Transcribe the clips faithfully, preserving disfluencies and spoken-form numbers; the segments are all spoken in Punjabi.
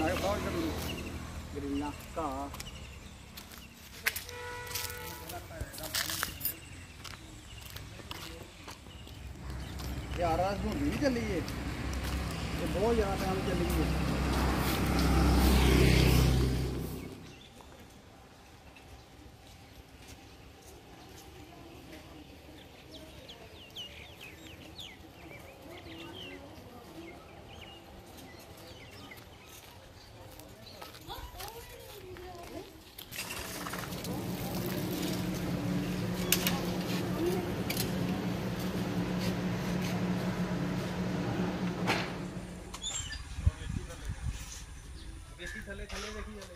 ਗਰੀਨਾ ਘਾਹ यार आज धुंध भी चली है, ये बहुत ज़्यादा टाइम चली है। थले थले देखी चले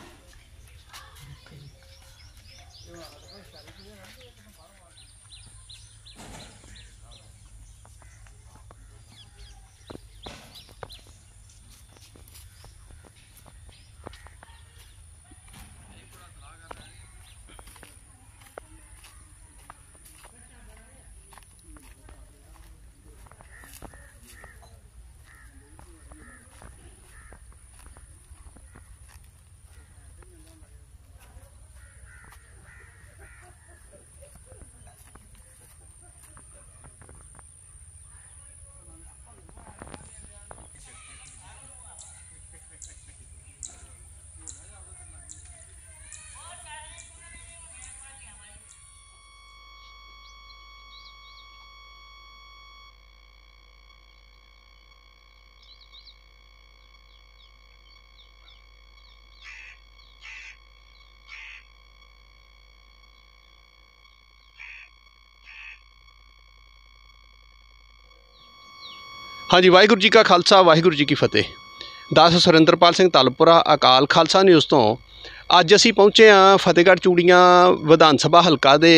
हाँ जी, वाहिगुरू जी का खालसा वाहिगुरू जी की फतेह। दास सुरिंदरपाल सिंह तालपुरा अकाल खालसा न्यूज़ तो अज असी पहुँचे हाँ फतेहगढ़ चूड़ियाँ विधान सभा हल्का दे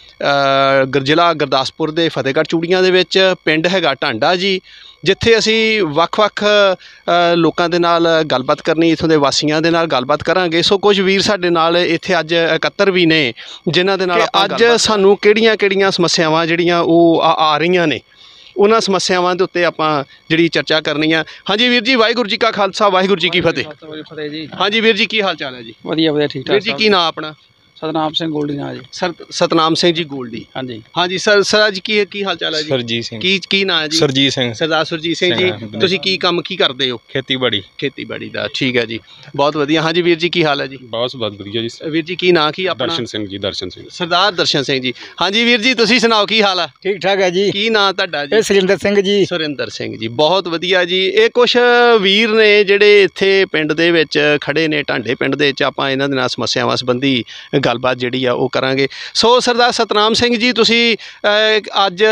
जिला गुरदासपुर के फतेहगढ़ चूड़ियाँ दे विच पिंड हैगा ढांडा जी, जिथे असी वख-वख लोकां दे नाल गलबात करनी, इत्थों दे वासियां दे नाल गलबात करांगे। सो कुछ वीर साडे नाल इत्थे अज इकत्तर भी ने जिन्हां दे नाल अज सानूं किहड़ियां-किहड़ियां समस्यावां जिहड़ियां ओह आ रहीआं ने उन्हां समस्यावां दे उत्ते आपां जिहड़ी चर्चा करनी है। हाँ जी वीर जी, वाहिगुरू जी का खालसा वाहिगुरू जी की फतेह। हाँ जी वीर जी, की हाल चाल है जी? वधिया वधिया ठीक ठाक। वीर जी की नाम अपना? सतनाम सिंह गोल्डी ना जी। सर सतनाम सिंह जी गोल्डी। हाँ जी हाँ जी सर सर जी की की हाल चाल है जी? सरजीत सिंह। की की नाम है जी? सरजीत सिंह। सरदार सरजीत सिंह जी, तुसीं की काम की करदे हो? खेतीबाड़ी। खेतीबाड़ी दा ठीक है जी, बहुत वधिया। हाँ जी वीर जी की हाल है जी? बहुत बहुत वधिया जी। वीर जी की नाम की अपना? दर्शन सिंह जी। दर्शन सिंह। सरदार दर्शन सिंह जी। हाँ जी वीर जी, तुसीं सुनाओ की हाल है? ठीक ठाक है जी। की नाम तुहाडा जी? सुरिंदर सिंह जी। सुरिंदर सिंह जी, बहुत वधिया जी। ये कुछ वीर ने जिहड़े इत्थे पिंड दे विच खड़े ने, ढांडे पिंड दे विच आपां इन्हां दे नाल समस्यावां संबंधी गलबात जिहड़ी आ करांगे। सो सरदार सतनाम सिंह जी, तुसी अज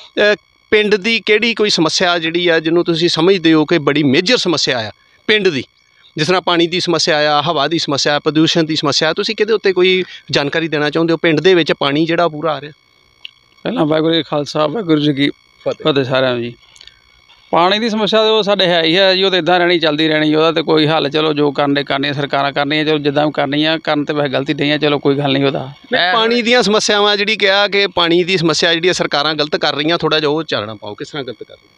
पिंड दी किहड़ी कोई समस्या जिहड़ी आ जिन्हों तुसी समझदे हो कि बड़ी मेजर समस्या आ पिंड दी, जिस तरह पानी की समस्या आ, हवा की समस्या, प्रदूषण की समस्या, तुसी किहदे उत्ते कोई जानकारी देना चाहुंदे हो? पिंड दे विच पानी जिहड़ा पूरा आ रहा? पहला वाहिगुरू जी खालसा वाहिगुरू जी की फतेह सारिआं नूं जी। पानी की समस्या तो साडे है ही है जी, वो तो इदां रहनी चलती रहनी, ਉਹਦਾ तो कोई हल चलो जो करने करनी सरकारां करनियां, चलो जिद्दां भी करनियां करन ते वैसे गलती नहीं है, चलो कोई गल नहीं ਉਹਦਾ। पानी ਦੀਆਂ ਸਮੱਸਿਆਵਾਂ ਜਿਹੜੀ ਕਿਹਾ ਕਿ ਪਾਣੀ ਦੀ ਸਮੱਸਿਆ ਜਿਹੜੀ ਸਰਕਾਰਾਂ ਗਲਤ ਕਰ ਰਹੀਆਂ, ਥੋੜਾ ਜਿਹਾ ਉਹ ਚਾਨਣਾ ਪਾਓ ਕਿਸ ਤਰ੍ਹਾਂ ਗਲਤ ਕਰ ਰਹੀਆਂ?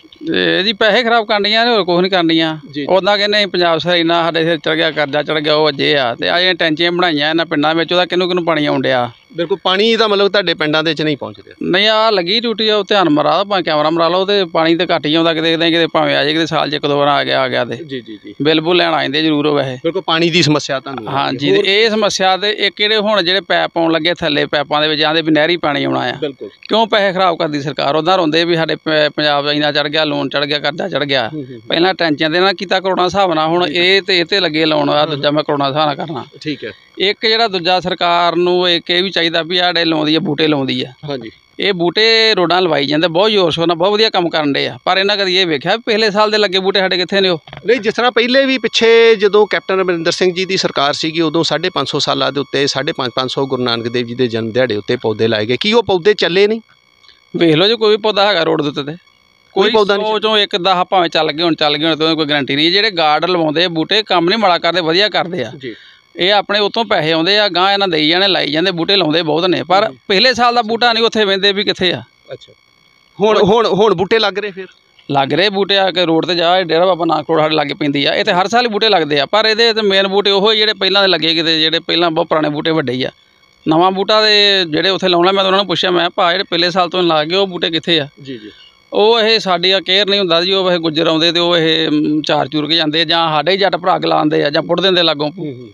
जी पैसे खराब करनियां ने, होर कुछ नहीं करनियां। उदां कहने पंजाब सर इन्ना साडे सिर चढ़ गया, करजा चढ़ गया, वो अजे आ ते आ टैंचियां बनाईयां इन्हां पिंडां विच, ਉਹਦਾ किन्नू किन्नू पानी आउण ਡਿਆ। बिल्कुल पानी का मतलब तुहाडे पिंडां दे च नहीं पहुँच रहा? नहीं आ लगी ड्यूटी, आ ध्यान मरा भावें कैमरा मरा लो, तो पानी तो घट ही आउंदा, किते किते भावें आ जाए, किते साल च एक दो बार आ गया आ गया ते जी जी जी बिल बुल लैण आ जांदे जरूर। वैसे बिल्कुल पानी की समस्या तुहानूं? हाँ जी, ये समस्या ते एक जेहड़े हुण जेहड़े पैप आउण लगे थल्ले पैपां दे विच आंदे भी नहरी पानी आउणा आ, बिल्कुल क्यों पैसे खराब करदी सरकार? उदां रोंदे भी साडे पंजाब इन्ना चढ़ गया, लोन चढ़ गया, करजा चढ़ गया। पहलां टैंचियां दे ना कीता करोड़ां हिसाब नाल, हुण इह ते इह ते लगे लाउण, आ दूजा मैं करोड़ां हिसाब नाल करना। ठीक है। एक जिहड़ा दूजा सरकार नूं एक इह भी चाहीदा भी साडे लाउंदी है बूटे लाउंदी है। हाँ जी, ये बूटे रोडां लवाई जांदे, बहुत जोर शोर नाल बहुत वधिया काम करन डे आ, पर इन्हां कदी ये वेख्या पिछले साल दे लगे बूटे साडे कित्थे ने? ओह नहीं, जिस तरह पहले भी पिछे जदों कैप्टन अमरिंदर सिंह जी की सरकार सीगी उदों साढ़े पाँच सौ सालां दे उत्ते साढ़े पाँच पाँच सौ गुरु नानक देव जी के जन्म दिहाड़े उत्ते पौधे लाए गए, की वो पौधे चले नहीं? वेख लो जो कोई भी पौधा हैगा रोड दे उत्ते कोई पौधा नहीं, चों एक दस भावें चल गए हुण चल गए हुण, कोई गारंटी नहीं। जिहड़े गार्ड लवाउंदे बूटे काम नहीं माड़ा करदे, वधिया करदे आ जी। ये अपने उतों पैसे आउंदे आ, गांह इन्हां देई जाने लाई जांदे, बूटे लाउंदे बहुत ने, पर पिछले साल दा बूटा नहीं उत्थे वेंदे भी कित्थे आ। अच्छा, हुण हुण हुण बूटे लग रहे फिर? ਲੱਗ ਰਹੇ ਬੂਟੇ ਆ ਕੇ ਰੋਡ ਤੇ ਜਾ ਡੇਰਾ ਬਾਬਾ ਨਾਨਕ ਕੋਲ ਸਾਡੇ ਲਾਗੇ ਪੈਂਦੀ ਆ, ਇੱਥੇ ਹਰ ਸਾਲ ਹੀ ਬੂਟੇ ਲੱਗਦੇ ਆ, ਪਰ ਇਹਦੇ ਤੇ ਮੇਨ ਬੂਟੇ ਉਹ ਜਿਹੜੇ ਪਹਿਲਾਂ ਦੇ ਲੱਗੇ ਕਿਤੇ, ਜਿਹੜੇ ਪਹਿਲਾਂ ਬਹੁਤ ਪੁਰਾਣੇ ਬੂਟੇ ਵੱਡੇ ਹੀ ਆ। ਨਵਾਂ ਬੂਟਾ ਦੇ ਜਿਹੜੇ ਉੱਥੇ ਲਾਉਣਾ, ਮੈਂ ਤਾਂ ਉਹਨਾਂ ਨੂੰ ਪੁੱਛਿਆ, ਮੈਂ ਭਾ ਜਿਹੜੇ ਪਹਿਲੇ ਸਾਲ ਤੋਂ ਲਾ ਗਏ ਉਹ ਬੂਟੇ ਕਿੱਥੇ ਆ? ਜੀ ਜੀ ਉਹ ਇਹ ਸਾਡੀ ਆ ਕੇਅਰ ਨਹੀਂ ਹੁੰਦਾ ਜੀ, ਉਹ ਇਹ ਗੁੱਜਰ ਆਉਂਦੇ ਤੇ ਉਹ ਇਹ ਚਾਰ ਚੂਰ ਕੇ ਜਾਂਦੇ, ਜਾਂ ਸਾਡੇ ਹੀ ਜੱਟ ਭਰਾ ਲਾਉਂਦੇ ਆ, ਜਾਂ ਪੁੱਟ ਦਿੰਦੇ ਲਾਗੋਂ।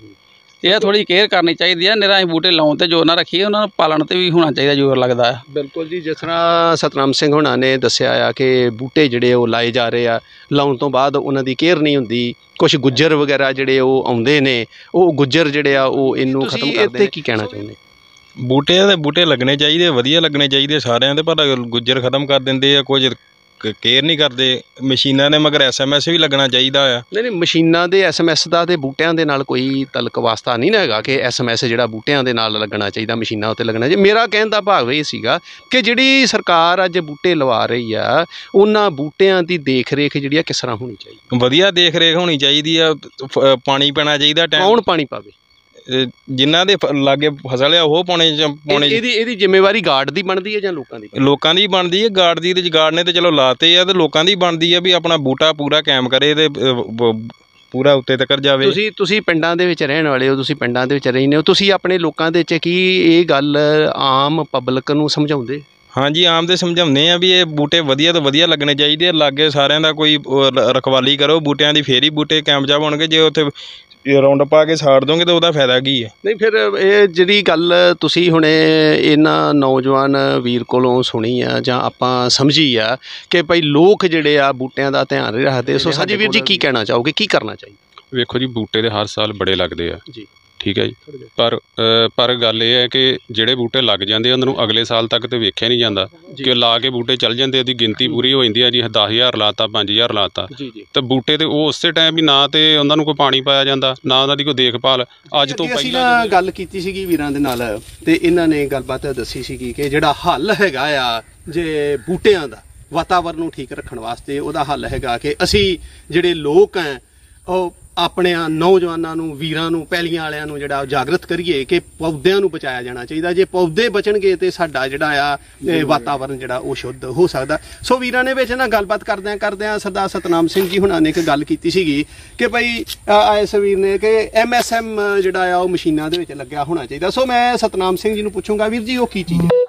ਇਹ ਥੋੜੀ ਕੇਅਰ ਕਰਨੀ ਚਾਹੀਦੀ ਹੈ, ਨਿਰਾ ਅਸੀਂ ਬੂਟੇ ਲਾਉਣ ਤੇ ਜ਼ੋਰ ਨਾ ਰੱਖੀਏ, ਉਹਨਾਂ ਨੂੰ ਪਾਲਣ ਤੇ ਵੀ ਹੋਣਾ ਚਾਹੀਦਾ ਜ਼ੋਰ ਲੱਗਦਾ ਹੈ। ਬਿਲਕੁਲ ਜੀ, ਜਿਸ ਤਰ੍ਹਾਂ ਸਤਨਾਮ ਸਿੰਘ ਹੁਣਾਂ ਨੇ ਦੱਸਿਆ ਆ ਕਿ ਬੂਟੇ ਜਿਹੜੇ ਉਹ ਲਾਏ ਜਾ ਰਹੇ ਆ, ਲਾਉਣ ਤੋਂ ਬਾਅਦ ਉਹਨਾਂ ਦੀ ਕੇਅਰ ਨਹੀਂ ਹੁੰਦੀ। ਕੁਛ ਗੁੱਜਰ ਵਗੈਰਾ ਜਿਹੜੇ ਉਹ ਆਉਂਦੇ ਨੇ, ਉਹ ਗੁੱਜਰ ਜਿਹੜੇ ਆ ਉਹ ਇਹਨੂੰ ਖਤਮ ਕਰਦੇ ਨੇ। ਕੀ ਕਹਿਣਾ ਚਾਹੁੰਦੇ? ਬੂਟੇ ਦੇ ਬੂਟੇ ਲੱਗਣੇ ਚਾਹੀਦੇ, ਵਧੀਆ ਲੱਗਣੇ ਚਾਹੀਦੇ ਸਾਰਿਆਂ ਦੇ, ਪਰ ਗੁੱਜਰ ਖਤਮ ਕਰ ਦਿੰਦੇ ਆ, ਕੁਝ ਕੇਅਰ ਨਹੀਂ ਕਰਦੇ। ਮਸ਼ੀਨਾਂ ਦੇ ਮਗਰ ਐਸ ਐਮ ਐਸ ਵੀ ਲੱਗਣਾ ਚਾਹੀਦਾ ਆ। ਨਹੀਂ ਨਹੀਂ, ਮਸ਼ੀਨਾਂ ਦੇ ਐਸ ਐਮ ਐਸ ਦਾ ਤੇ ਬੂਟਿਆਂ ਦੇ ਨਾਲ ਕੋਈ ਤਲਕ ਵਾਸਤਾ ਨਹੀਂ ਨਾ ਹੈਗਾ ਕਿ ਐਸ ਐਮ ਐਸ ਜਿਹੜਾ ਬੂਟਿਆਂ ਦੇ ਨਾਲ ਲੱਗਣਾ ਚਾਹੀਦਾ, ਮਸ਼ੀਨਾਂ ਉੱਤੇ ਲੱਗਣਾ ਚਾਹੀਦਾ। ਮੇਰਾ ਕਹਿਣ ਦਾ ਭਾਵ ਇਹ ਸੀਗਾ ਕਿ ਜਿਹੜੀ ਸਰਕਾਰ ਅੱਜ ਬੂਟੇ ਲਵਾ ਰਹੀ ਆ, ਉਹਨਾਂ ਬੂਟਿਆਂ ਦੀ ਦੇਖ ਰੇਖ ਜਿਹੜੀ ਆ ਕਿਸ ਤਰ੍ਹਾਂ ਹੋਣੀ ਚਾਹੀਦੀ? ਵਧੀਆ ਦੇਖ ਰੇਖ ਹੋਣੀ ਚਾਹੀਦੀ ਆ, ਪਾਣੀ ਪੈਣਾ ਚਾਹੀਦਾ ਟਾਈਮ। ਕੌਣ ਪਾਣੀ ਪਾਵੇ? ਜਿਨ੍ਹਾਂ ਦੇ ਲਾਗੇ ਫਸਲ ਆ ਉਹ ਪਾਉਣੇ ਪਾਉਣੇ। ਇਹਦੀ ਇਹਦੀ ਜ਼ਿੰਮੇਵਾਰੀ ਗਾਰਡ ਦੀ ਬਣਦੀ ਹੈ ਜਾਂ ਲੋਕਾਂ ਦੀ? ਲੋਕਾਂ ਦੀ ਬਣਦੀ ਹੈ। ਗਾਰਡ ਦੀ ਤੇ ਗਾਰਡ ਨੇ ਤੇ ਚਲੋ ਲਾਤੇ ਆ, ਤੇ ਲੋਕਾਂ ਦੀ ਬਣਦੀ ਆ ਵੀ ਆਪਣਾ ਬੂਟਾ ਪੂਰਾ ਕਾਇਮ ਕਰੇ ਤੇ ਪੂਰਾ ਉੱਤੇ ਤੱਕ ਜਾਵੇ। ਤੁਸੀਂ ਤੁਸੀਂ ਪਿੰਡਾਂ ਦੇ ਵਿੱਚ ਰਹਿਣ ਵਾਲੇ ਹੋ, ਤੁਸੀਂ ਪਿੰਡਾਂ ਦੇ ਵਿੱਚ ਰਹਿੰਦੇ ਹੋ, ਤੁਸੀਂ ਆਪਣੇ ਲੋਕਾਂ ਦੇ ਵਿੱਚ ਕੀ ਇਹ ਗੱਲ ਆਮ ਪਬਲਿਕ ਨੂੰ ਸਮਝਾਉਂਦੇ? ਹਾਂਜੀ, ਆਮ ਦੇ ਸਮਝਾਉਂਦੇ ਆ ਵੀ ਇਹ ਬੂਟੇ ਵਧੀਆ ਤੋਂ ਵਧੀਆ ਲੱਗਣੇ ਚਾਹੀਦੇ ਆ, ਲਾਗੇ ਸਾਰਿਆਂ ਦਾ ਕੋਈ ਰਖਵਾਲੀ ਕਰੋ ਬੂਟਿਆਂ ਦੀ, ਫੇਰ ਹੀ ਬੂਟੇ ਕਾਮਯਾਬ ਹੋਣਗੇ। ਜੇ ਉੱਥੇ ਰਾਉਂਡ ਪਾ ਕੇ ਸਾੜ ਦੋਗੇ ਤਾਂ ਉਹਦਾ ਫਾਇਦਾ ਕੀ ਹੈ? ਨਹੀਂ, ਫਿਰ ਇਹ ਜਿਹੜੀ ਗੱਲ ਤੁਸੀਂ ਹੁਣੇ ਇਹਨਾਂ ਨੌਜਵਾਨ ਵੀਰ ਕੋਲੋਂ ਸੁਣੀ ਆ ਜਾਂ ਆਪਾਂ ਸਮਝੀ ਆ ਕਿ ਭਾਈ ਲੋਕ ਜਿਹੜੇ ਆ ਬੂਟਿਆਂ ਦਾ ਧਿਆਨ ਨਹੀਂ ਰੱਖਦੇ, ਸੋ ਸਾਜੀ ਵੀਰ ਜੀ ਕੀ ਕਹਿਣਾ ਚਾਹੋਗੇ, ਕੀ ਕਰਨਾ ਚਾਹੀਦਾ? ਵੇਖੋ ਜੀ, ਬੂਟੇ ਦੇ ਹਰ ਸਾਲ ਬੜੇ ਲੱਗਦੇ ਆ ਜੀ, ਠੀਕ ਹੈ ਜੀ, ਪਰ ਪਰ ਗੱਲ ਇਹ ਹੈ ਕਿ ਜਿਹੜੇ ਬੂਟੇ ਲੱਗ ਜਾਂਦੇ ਉਹਨਾਂ ਨੂੰ ਅਗਲੇ ਸਾਲ ਤੱਕ ਤਾਂ ਵੇਖਿਆ ਨਹੀਂ ਜਾਂਦਾ, ਕਿ ਲਾ ਕੇ ਬੂਟੇ ਚੱਲ ਜਾਂਦੇ, ਉਹਦੀ ਗਿਣਤੀ ਪੂਰੀ ਹੋ ਜਾਂਦੀ ਹੈ ਜੀ, ਦਸ ਹਜ਼ਾਰ ਲਾਤਾ, ਪੰਜ ਹਜ਼ਾਰ ਲਾਤਾ, ਤੇ ਬੂਟੇ ਤੇ ਉਹ ਉਸੇ ਟਾਈਮ ਵੀ ਨਾ ਤੇ ਉਹਨਾਂ ਨੂੰ ਕੋਈ ਪਾਣੀ ਪਾਇਆ ਜਾਂਦਾ, ਨਾ ਉਹਨਾਂ ਦੀ ਕੋਈ ਦੇਖਭਾਲ। ਅੱਜ ਤੋਂ ਪਹਿਲਾਂ ਗੱਲ ਕੀਤੀ ਸੀਗੀ ਵੀਰਾਂ ਦੇ ਨਾਲ, ਤੇ ਇਹਨਾਂ ਨੇ ਗੱਲਬਾਤ ਦੱਸੀ ਸੀਗੀ ਕਿ ਜਿਹੜਾ ਹੱਲ ਹੈਗਾ ਆ ਜੇ ਬੂਟਿਆਂ ਦਾ ਵਾਤਾਵਰਨ ਨੂੰ ਠੀਕ ਰੱਖਣ ਵਾਸਤੇ, ਉਹਦਾ ਹੱਲ ਹੈਗਾ ਕਿ ਅਸੀਂ ਜਿਹੜੇ ਲੋਕ ਹੈ ਉਹ ਆਪਣੇ ਨੌਜਵਾਨਾਂ ਨੂੰ, ਵੀਰਾਂ ਨੂੰ, ਪੈਲੀਆਂ ਵਾਲਿਆਂ ਨੂੰ ਜਿਹੜਾ ਜਾਗਰਤ ਕਰੀਏ ਕਿ ਪੌਦਿਆਂ ਨੂੰ ਬਚਾਇਆ ਜਾਣਾ ਚਾਹੀਦਾ। ਜੇ ਪੌਦੇ ਬਚਣਗੇ ਤੇ ਸਾਡਾ ਜਿਹੜਾ ਆ ਵਾਤਾਵਰਨ ਜਿਹੜਾ ਉਹ ਸ਼ੁੱਧ ਹੋ ਸਕਦਾ। ਸੋ ਵੀਰਾਂ ਨੇ ਵਿੱਚ ਨਾ ਗੱਲਬਾਤ ਕਰਦਿਆਂ ਕਰਦਿਆਂ ਸਰਦਾਰ ਸਤਨਾਮ ਸਿੰਘ ਜੀ ਹੁਣਾਂ ਨੇ ਇੱਕ ਗੱਲ ਕੀਤੀ ਸੀਗੀ ਕਿ ਭਾਈ ਇਸ ਵੀਰ ਨੇ ਕਿ ਐਮ ਐਸ ਐਮ ਜਿਹੜਾ ਆ ਉਹ ਮਸ਼ੀਨਾਂ ਦੇ ਵਿੱਚ ਲੱਗਿਆ ਹੋਣਾ ਚਾਹੀਦਾ। ਸੋ ਮੈਂ ਸਤਨਾਮ ਸਿੰਘ ਜੀ ਨੂੰ ਪੁੱਛੂੰਗਾ, ਵੀਰ ਜੀ ਉਹ ਕੀ ਚੀਜ਼ ਹੈ?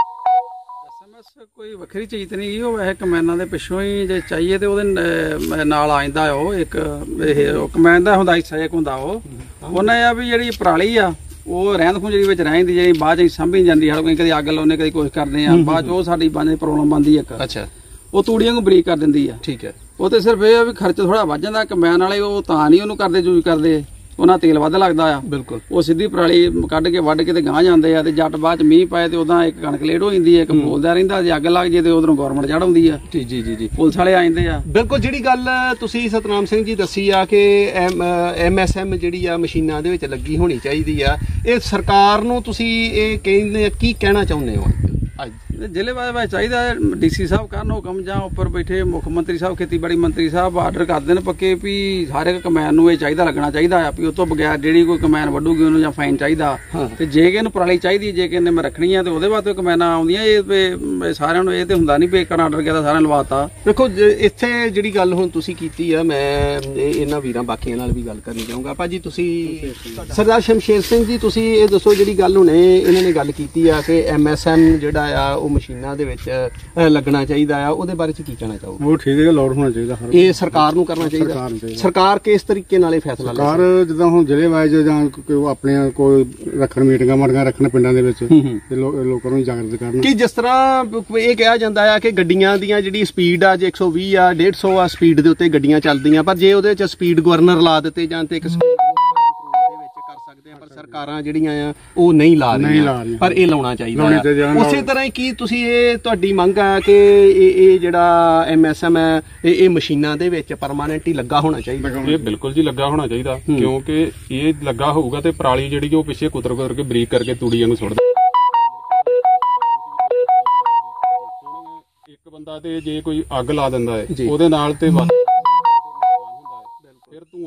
ਕੋਈ ਵੱਖਰੀ ਚੀਜ਼ ਤਾਂ ਨਹੀਂ ਗੀ, ਉਹ ਵੈਸੇ ਕਮੈਨਾਂ ਦੇ ਪਿੱਛੋਂ ਹੀ ਜੇ ਚਾਹੀਏ ਤੇ ਉਹਦੇ ਨਾਲ ਆ ਜਾਂਦਾ ਉਹ ਇੱਕ ਇਹ ਕਮੈਨ ਦਾ ਹੁੰਦਾ ਹਿੱਸਾ ਇੱਕ ਹੁੰਦਾ ਉਹ। ਉਹਨਾਂ ਇਹ ਆ ਵੀ ਜਿਹੜੀ ਪਰਾਲੀ ਆ ਉਹ ਰਹਿੰਦ ਖੂੰਜਰੀ ਵਿੱਚ ਰਹਿੰਦੀ, ਜਿਹੜੀ ਬਾਅਦ ਚ ਸਾਂਭੀ ਜਾਂਦੀ, ਸਾਡੇ ਕੋਲ ਕਦੇ ਅੱਗ ਲਾਉਣੇ, ਕਦੇ ਕੁਛ ਕਰਦੇ ਆ, ਬਾਅਦ ਚ ਉਹ ਸਾਡੀ ਬੰਦੇ ਪ੍ਰੋਬਲਮ ਬਣਦੀ ਇੱਕ। ਅੱਛਾ, ਉਹ ਤੂੜੀਆਂ ਨੂੰ ਬਰੀਕ ਕਰ ਦਿੰਦੀ ਆ। ਠੀਕ ਹੈ, ਉਹ ਤੇ ਸਿਰਫ ਇਹ ਆ ਵੀ ਖਰਚ ਥੋੜਾ ਵੱਧ ਜਾਂਦਾ। ਕਮੈਨ ਵਾਲੇ ਉਹ ਤਾਂ ਨਹੀਂ ਉਹਨੂੰ ਕਰਦੇ, ਯੂਜ਼ ਕਰਦੇ, ਉਹਨਾਂ ਤੇਲ ਵੱਧ ਲੱਗਦਾ ਆ। ਬਿਲਕੁਲ, ਉਹ ਸਿੱਧੀ ਪਰਾਲੀ ਕੱਢ ਕੇ ਵੱਢ ਕੇ ਤੇ ਗਾਂਹ ਜਾਂਦੇ ਆ, ਤੇ ਜੱਟ ਬਾਅਦ ਚ ਮੀਂਹ ਪਾਏ ਤੇ ਉਹਦਾ ਇੱਕ ਕਣਕ ਲੇਟ ਹੋ ਜਾਂਦੀ ਹੈ, ਇੱਕ ਬੋਲਦਾ ਰਹਿੰਦਾ, ਜੇ ਅੱਗ ਲੱਗ ਜੇ ਤੇ ਉਧਰੋਂ ਗੌਰਮੈਂਟ ਚੜ੍ਹ ਆਉਂਦੀ ਆ। ਜੀ ਜੀ ਜੀ, ਪੁਲਿਸ ਵਾਲੇ ਆ ਜਾਂਦੇ ਆ। ਬਿਲਕੁਲ, ਜਿਹੜੀ ਗੱਲ ਤੁਸੀਂ ਸਤਨਾਮ ਸਿੰਘ ਜੀ ਦੱਸੀ ਆ ਕਿ ਐਮ ਐਸ ਐਮ ਜਿਹੜੀ ਆ ਮਸ਼ੀਨਾਂ ਦੇ ਵਿੱਚ ਲੱਗੀ ਹੋਣੀ ਚਾਹੀਦੀ ਆ, ਇਹ ਸਰਕਾਰ ਨੂੰ ਤੁਸੀਂ ਇਹ ਕਹਿੰਦੇ ਕੀ ਕਹਿਣਾ ਚਾਹੁੰਦੇ ਹੋ? ਜ਼ਿਲ੍ਹੇ ਵਾਲੇ ਚਾਹੀਦਾ ਡੀ ਸੀ ਸਾਹਿਬ ਕਰਨ ਹੁਕਮ, ਜਾਂ ਉੱਪਰ ਬੈਠੇ ਮੁੱਖ ਮੰਤਰੀ ਸਾਹਿਬ, ਖੇਤੀਬਾੜੀ ਮੰਤਰੀ ਸਾਹਿਬ ਆਰਡਰ ਕਰ ਦੇਣ ਪੱਕੇ ਵੀ ਹਰ ਇੱਕ ਕਮੈਨ ਨੂੰ ਇਹ ਚਾਹੀਦਾ ਲੱਗਣਾ ਚਾਹੀਦਾ ਆ ਵੀ ਉਹ ਤੋਂ ਬਗੈਰ ਜਿਹੜੀ ਕੋਈ ਕਮੈਨ ਵੱਢੂਗੀ ਉਹਨੂੰ ਜਾਂ ਫਾਈਨ ਚਾਹੀਦਾ। ਤੇ ਜੇ ਕਿ ਇਹਨੂੰ ਪਰਾਲੀ ਚਾਹੀਦੀ, ਜੇ ਕਿ ਮੈਂ ਰੱਖਣੀ ਆ ਤੇ ਉਹਦੇ ਵਾਸਤੇ ਕਮੈਨਾਂ ਆਉਂਦੀਆਂ। ਇਹ ਸਾਰਿਆਂ ਨੂੰ ਇਹ ਤੇ ਹੁੰਦਾ ਨਹੀਂ ਵੀ ਇੱਕ ਆਰਡਰ ਕੀਤਾ ਸਾਰਿਆਂ ਨੂੰ ਲਵਾਤਾ। ਦੇਖੋ, ਇੱਥੇ ਜਿਹੜੀ ਗੱਲ ਹੁਣ ਤੁਸੀਂ ਕੀਤੀ ਆ, ਮੈਂ ਇਹਨਾਂ ਵੀਰਾਂ ਬਾਕੀਆਂ ਨਾਲ ਵੀ ਗੱਲ ਕਰਨੀ ਚਾਹੂੰਗਾ। ਭਾਜੀ ਤੁਸੀਂ ਸਰਦਾਰ ਸ਼ਮਸ਼ੇਰ ਸਿੰਘ ਜੀ, ਤੁਸੀਂ ਇਹ ਦੱਸੋ ਜਿਹੜੀ ਗੱਲ ਹੁਣੇ ਇਹਨਾਂ ਨੇ ਗੱਲ ਕੀਤੀ ਆ ਕਿ ਐਮ ਐਸ ਐਮ ਜਿਹੜਾ ਆ ਉਹ ਮਸ਼ੀਨਾਂ ਦੇ ਵਿੱਚ ਲੱਗਣਾ ਚਾਹੀਦਾ ਆ, ਉਹਦੇ ਬਾਰੇ ਚ ਕੀ ਕਹਿਣਾ ਚਾਹੋਗੇ? ਉਹ ਠੀਕ ਹੈ, ਲੋੜ ਹੋਣਾ ਚਾਹੀਦਾ। ਇਹ ਸਰਕਾਰ ਨੂੰ ਕਰਨਾ ਚਾਹੀਦਾ। ਸਰਕਾਰ ਕਿਸ ਤਰੀਕੇ ਨਾਲ ਇਹ ਫੈਸਲਾ ਲੈ? ਸਰਕਾਰ ਜਿੱਦਾਂ ਹੁਣ ਜ਼ਿਲ੍ਹੇ ਵਾਈਜ਼ ਜਾਂ ਆਪਣੇ ਕੋਈ ਰੱਖਣ ਮੀਟਿੰਗਾਂ ਮਾਟੀਆਂ ਰੱਖਣ ਪਿੰਡਾਂ ਦੇ ਵਿੱਚ, ਤੇ ਲੋਕਾਂ ਨੂੰ ਜਾਗਰਤ ਕਰਨ। ਕਿ ਜਿਸ ਤਰ੍ਹਾਂ ਇਹ ਕਿਹਾ ਜਾਂਦਾ ਆ ਕਿ ਗੱਡੀਆਂ ਦੀਆਂ ਜਿਹੜੀ ਸਪੀਡ ਆ ਜੇ ਇੱਕ ਸੌ ਵੀਹ ਆ, ਡੇਢ ਸੌ ਆ ਸਪੀਡ ਦੇ ਉੱਤੇ ਗੱਡੀਆਂ ਚੱਲਦੀਆਂ, ਪਰ ਜੇ ਉਹਦੇ ਚ ਸਪੀਡ ਗਵਰਨਰ ਲਾ ਦਿੱਤੇ ਜਾਂ ਤੇ ਇੱਕ ਪਰ ਸਰਕਾਰਾਂ ਜਿਹੜੀਆਂ ਆ ਉਹ ਨਹੀਂ ਲਾ ਰਹੀਆਂ, ਪਰ ਇਹ ਲਾਉਣਾ ਚਾਹੀਦਾ। ਉਸੇ ਤਰ੍ਹਾਂ ਹੀ ਕੀ ਤੁਸੀਂ ਇਹ ਤੁਹਾਡੀ ਮੰਗ ਆ ਕਿ ਇਹ ਜਿਹੜਾ ਐਮ ਐਸ ਐਮ ਹੈ ਇਹ ਮਸ਼ੀਨਾਂ ਦੇ ਵਿੱਚ ਪਰਮਾਨੈਂਟ ਹੀ ਲੱਗਾ ਹੋਣਾ ਚਾਹੀਦਾ? ਇਹ ਬਿਲਕੁਲ ਜੀ ਲੱਗਾ ਹੋਣਾ ਚਾਹੀਦਾ, ਕਿਉਂਕਿ ਇਹ ਲੱਗਾ ਹੋਊਗਾ ਤੇ ਪਰਾਲੀ ਜਿਹੜੀ ਉਹ ਪਿੱਛੇ ਕੁਤਰ ਕੁਤਰ ਕੇ ਬਰੀਕ ਕਰਕੇ ਤੂੜੀਆਂ ਨੂੰ ਸੁੱਟਦਾ। ਇੱਕ ਬੰਦਾ ਤੇ ਜੇ ਕੋਈ ਅੱਗ ਲਾ ਦਿੰਦਾ ਹੈ ਉਹਦੇ ਨਾਲ ਤੇ ਫਿਰ ਧੂੰਆਂ